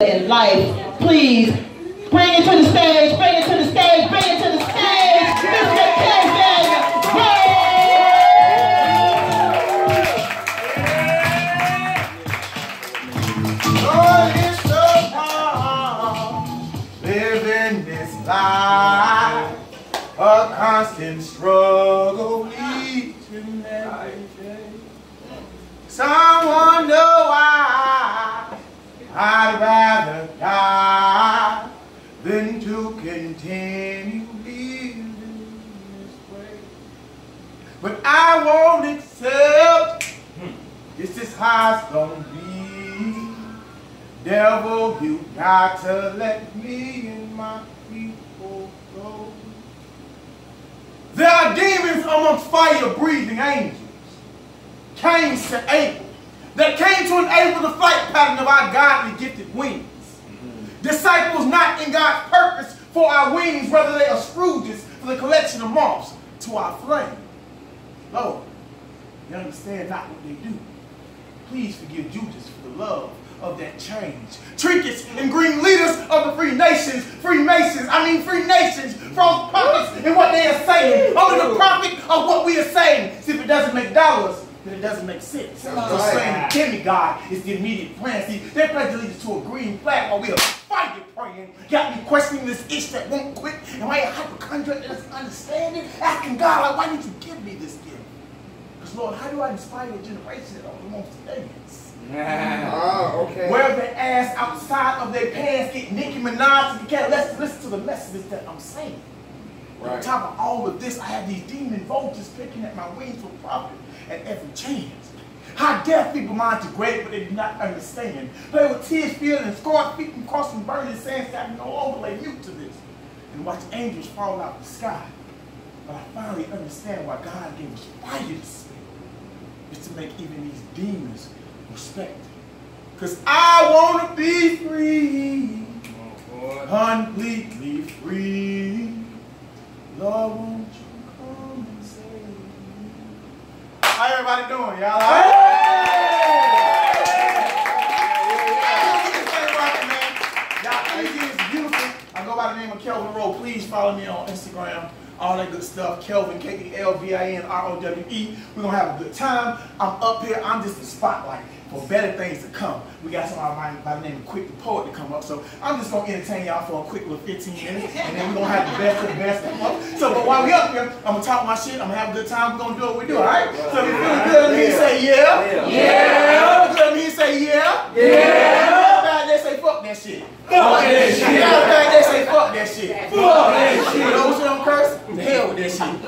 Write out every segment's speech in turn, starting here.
in life. Please bring it to the stage, bring it to the stage, bring it to the stage. Mr. Kevin Oh, it's so hard living this life, a constant struggle each and every day. Someone know I'd rather die than to continue living this way. But I won't accept this is how it's gonna be. Devil, you got to let me and my people go. There are demons amongst fire-breathing angels. Cain's to Abel, that came to enable the flight pattern of our godly gifted wings. Disciples not in God's purpose for our wings, whether they are Scrooges for the collection of moths to our flame. Lord, they understand not what they do. Please forgive Judas for the love of that change. Trinkets and green leaders of the free nations, Freemasons, free nations, false prophets and what they are saying, under the profit of what we are saying. See, if it doesn't make dollars, then it doesn't make sense. Just saying the demigod is the immediate plan. See, they pledge allegiance to a green flag while we are fighting praying. Got me questioning this itch that won't quit. Am I a hypochondriac that doesn't understand it? Asking God, like, why did you give me this gift? Because, Lord, how do I inspire a generation that only wants to dance? Okay. Wear their ass outside of their pants, get Nicki Minaj, and you can't listen to the messages that I'm saying. Right. On top of all of this, I have these demon vultures picking at my wings for profit at every chance. How deaf people mind to great, but they do not understand. Play with tears, filled and scarred feet from crossing burning sands, having no overlay mute to this. And watch angels fall out of the sky. But I finally understand why God gave us fire to spit. It's to make even these demons respect. Because I want to be free. Completely free. Lord, won't you come and save me? How everybody doing, y'all? Y'all, easy is beautiful. I go by the name of Kelvin Rowe. Please follow me on Instagram. All that good stuff. Kelvin, Kelvinrowe. We're going to have a good time. I'm up here. I'm just the spotlight for better things to come. We got somebody by the name of Quick the Poet to come up. So I'm just going to entertain y'all for a quick little 15 minutes. And then we're going to have the best of the best come up. So but while we up here, I'm going to talk my shit. I'm going to have a good time. We're going to do what we do, all right? So if you're feeling good, me say yeah. Yeah. Good, me say yeah. Yeah. Bad, they say fuck that shit. Fuck that shit. Bad, they say fuck that shit. Fuck that shit. Those who don't curse, the hell with that shit.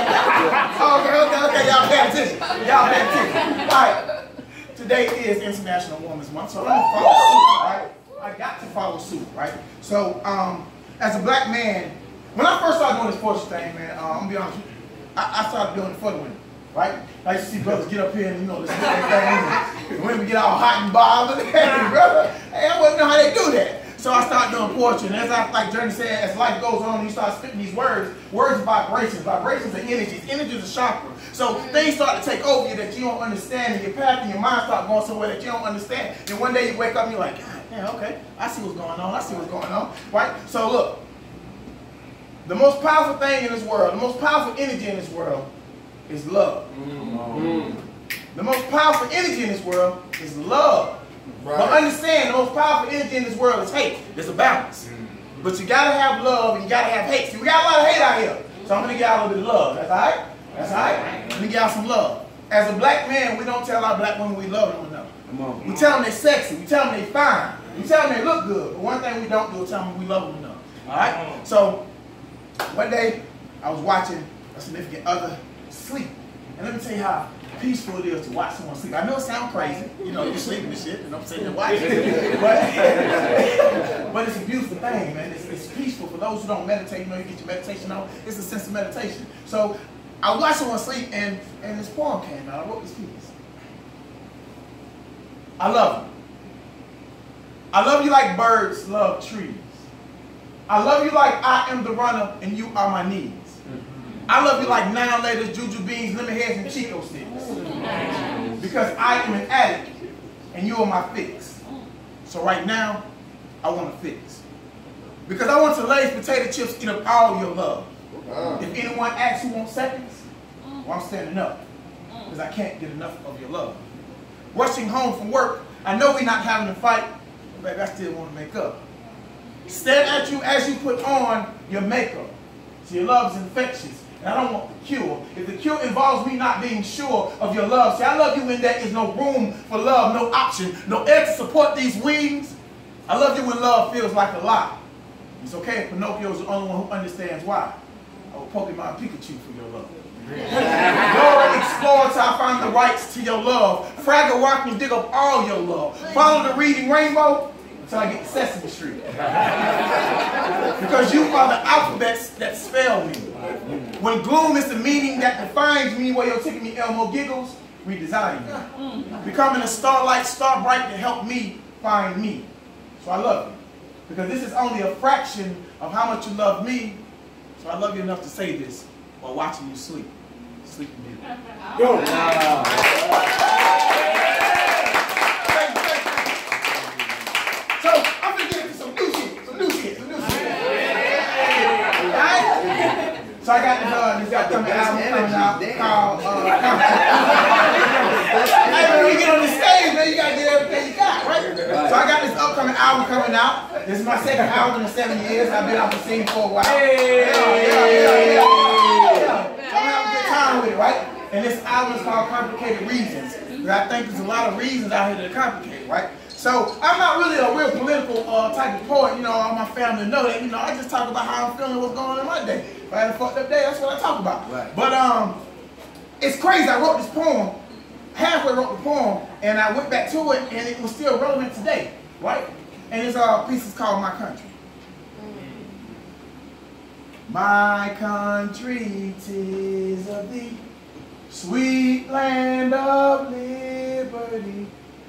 Okay. Y'all pay attention. Y'all pay attention. All right. Today is International Women's Month, so I'm going to follow suit, right? I got to follow suit, right? So, as a black man, when I first started doing this poetry thing, man, I'm going to be honest with you, I started doing it for the women, right? I used to see brothers get up here and, this thing, and women get all hot and bothered. Hey, brother, hey, I wouldn't know how they do that. So I started doing poetry, and as like Journey said, as life goes on, you start spitting these words. Words are vibrations. Vibrations are energies. Energies are chakra. So things start to take over you that you don't understand, and your path and your mind start going somewhere that you don't understand. And one day you wake up and you're like, God damn, okay, I see what's going on. I see what's going on, right? So look, the most powerful thing in this world, the most powerful energy in this world is love. The most powerful energy in this world is love. Right. But understand, the most powerful energy in this world is hate. There's a balance. But you gotta have love and you gotta have hate. See, we got a lot of hate out here. So I'm gonna give y'all a little bit of love. That's alright? That's alright? Let me give y'all some love. As a black man, we don't tell our black women we love them enough. We tell them they're sexy. We tell them they're fine. We tell them they look good. But one thing we don't do is tell them we love them enough. Alright? So, one day, I was watching a significant other sleep. And let me tell you how peaceful it is to watch someone sleep. I know it sounds crazy, you're sleeping and shit, and I'm sitting there watching it. But it's a beautiful thing, man. It's peaceful. For those who don't meditate, you get your meditation on. It's a sense of meditation. So I watched someone sleep, and this poem came out. I wrote this piece. I love you. I love you like birds love trees. I love you like I am the runner, and you are my knees. I love you like now laters, juju beans, lemon heads, and Chico sticks. Because I am an addict, and you are my fix. So right now, I want to fix. Because I want to Lay's potato chips eat up all your love. If anyone asks who wants seconds, well, I'm standing up. Because I can't get enough of your love. Rushing home from work, I know we're not having a fight, but baby, I still want to make up. Stare at you as you put on your makeup. So your love is infectious, and I don't want the cure. If the cure involves me not being sure of your love, see, I love you when there is no room for love, no option, no air to support these wings. I love you when love feels like a lie. It's okay if Pinocchio's the only one who understands why. I will Pokemon Pikachu for your love. Laura explore till I find the rights to your love. Fraggle Rock and dig up all your love. Follow the reading rainbow until I get to Sesame Street. Because you are the alphabets that spell me. When gloom is the meaning that defines me, where you're taking me Elmo giggles, redesign me. Becoming a starlight, star bright to help me find me. So I love you. Because this is only a fraction of how much you love me. So I love you enough to say this while watching you sleep. Sleep in me. Go. So I'm gonna get into some new shit. Alright? So I got this upcoming album coming out called hey, when you get on the stage, man, you gotta get everything you got, right? So I got this upcoming album coming out. This is my second album in 7 years. I've been out the scene for a while. With it, right? And this album is called Complicated Reasons. Because I think there's a lot of reasons out here that are complicated, right? So I'm not really a real political type of poet, you know, all my family know that, you know, I just talk about how I'm feeling, what's going on in my day. If I had a fucked up day, that's what I talk about. Right. But it's crazy, I wrote this poem, halfway wrote the poem, and I went back to it, and it was still relevant today, right? And this piece is called My Country. My country, 'tis of thee, sweet land of liberty,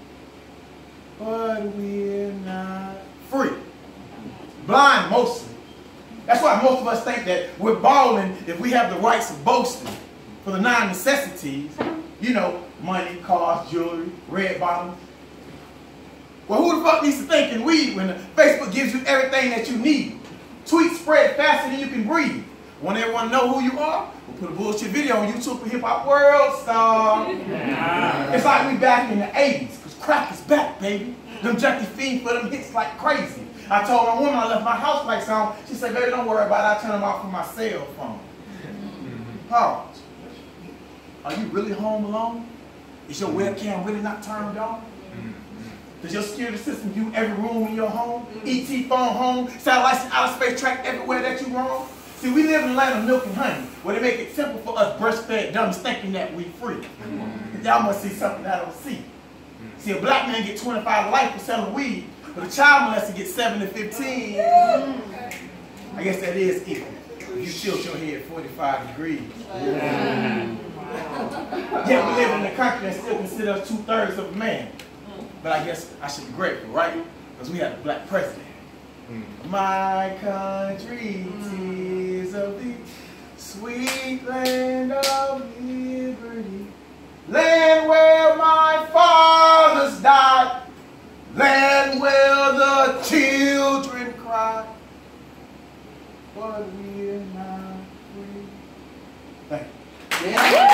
but we're not free. Blind mostly. That's why most of us think that we're balling if we have the rights of boasting for the non-necessities, you know, money, cars, jewelry, red bottoms. Well, who the fuck needs to think in weed when Facebook gives you everything that you need? Tweets spread faster than you can breathe. Want everyone to know who you are? We'll put a bullshit video on YouTube for Hip Hop World Star. It's like we back in the 80s, because crack is back, baby. Them junkie fiends for them hits like crazy. I told my woman I left my house lights on. She said, baby, don't worry about it. I turn them off from my cell phone. Pause. Are you really home alone? Is your webcam really not turned on? Does your security system view every room in your home? ET phone home, satellites and outer space track everywhere that you roam? See, we live in a land of milk and honey, where they make it simple for us breastfed dummies thinking that we free. Y'all must see something I don't see. See, a black man get 25 to life for selling weed, but a child molester gets 7 to 15. I guess that is equal. You tilt your head 45 degrees. Yet we live in a country that still considers us 2/3 of a man. But I guess I should be grateful, right? Because we have a black president. My country, 'tis of the sweet land of liberty, land where my fathers died, land where the children cry, but we're not free. Thank you.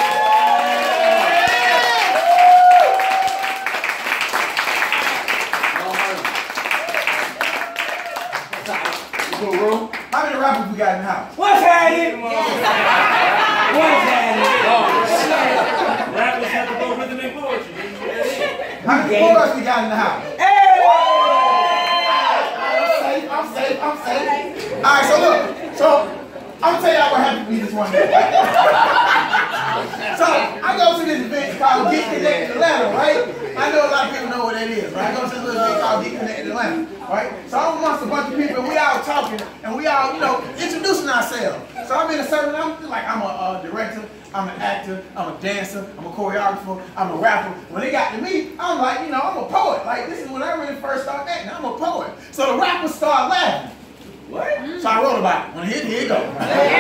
How many rappers we got in the house? What's happening? What's happening? Rappers have to go with the poetry. How many boys we got in the house? Hey! I'm safe. Alright, so look. So, I'm gonna tell y'all what happened to me this one day. So, I go to this event called Get Connected Atlanta, right? I know a lot of people know what that is, right? I go to this little event called Get Connected Atlanta, right? So I'm amongst a bunch of people, and we all talking, and we all, you know, introducing ourselves. So I'm in a certain, I'm a director, I'm an actor, I'm a dancer, I'm a choreographer, I'm a rapper. When they got to me, I'm like, you know, I'm a poet. Like, this is when I really first started acting. I'm a poet. So the rappers start laughing. What? So I wrote about it. When here it goes.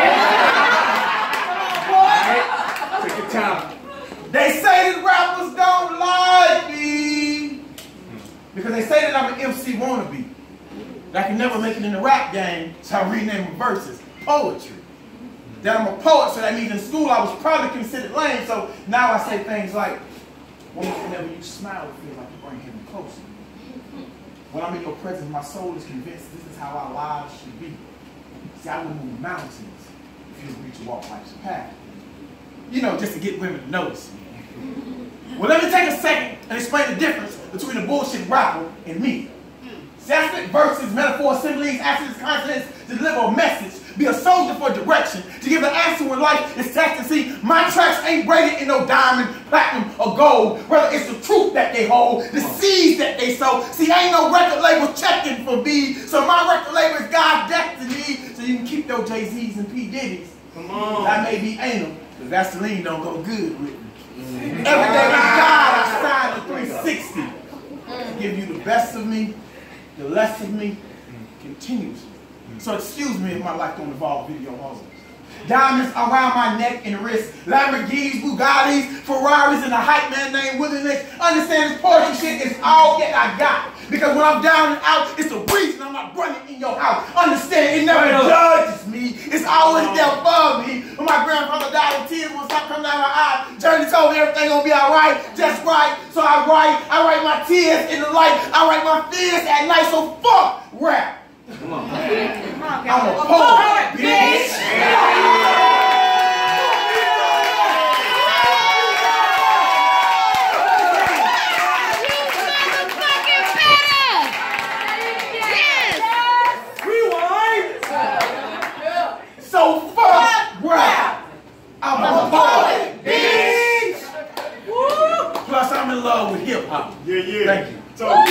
Take your time. They say that rappers don't like me because they say that I'm an MC wannabe. but I can never make it in the rap game, so I rename my verses poetry. That I'm a poet, so that means in school I was probably considered lame, so now I say things like, whenever you smile, it feels like you bring him closer. When I'm in your presence, my soul is convinced this is how our lives should be. See, I will move mountains if you agree to walk life's path. You know, just to get women to notice me. Well, let me take a second and explain the difference between a bullshit rapper and me. See, I spit verses, metaphors, similes, accents, consonants to deliver a message, be a soldier for direction, to give an answer when life is tested. See, my tracks ain't braided in no diamond, platinum, or gold. Rather, it's the truth that they hold, the seeds that they sow. See, ain't no record label checking for me, so my record label is God's destiny, so you can keep those Jay-Z's and P. Diddy's. Come on. I may be anal, but Vaseline don't go good with me. Every day with God, I sign the 360. To give you the best of me, the less of me, continuously. So excuse me if my life don't involve video hustles. Diamonds around my neck and wrist, Lamborghinis, Bugattis, Ferraris, and a hype man named Willingness. Understand this poetry shit is all that I got. Because when I'm down and out, it's the reason I'm not running in your house. Understand, it never judges me. It's always there for me. When my grandfather died and tears won't stop coming out of my eyes, Journey told me everything gonna be alright, just right. So I write my tears in the light. I write my fears at night, so fuck rap. Come on. I'm a poet, bitch. So fuck rap. I'm a poet, bitch. Plus, I'm in love with hip hop. Yeah. Thank you.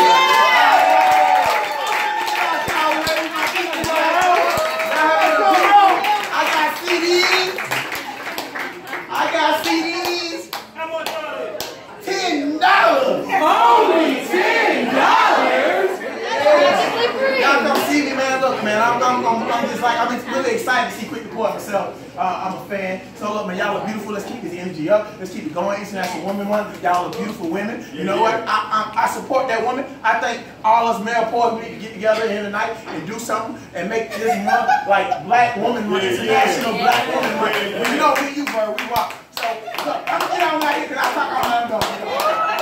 I got CDs. How much are they? $10. Only $10. Y'all come see me, man. Look, man, I'm just like, I'm really excited to see Quick Report myself. I'm a fan. So look, man, y'all are beautiful. Let's keep this energy up. Let's keep it going. International Women Month. Y'all are beautiful women. You know what? I support that woman. I think all us male poets need to get together here tonight and do something and make this month like Black Woman Month, International Black Woman Month. You know, we you, bro. We rock. So look, I'm gonna get on out here because I talk all I'm going.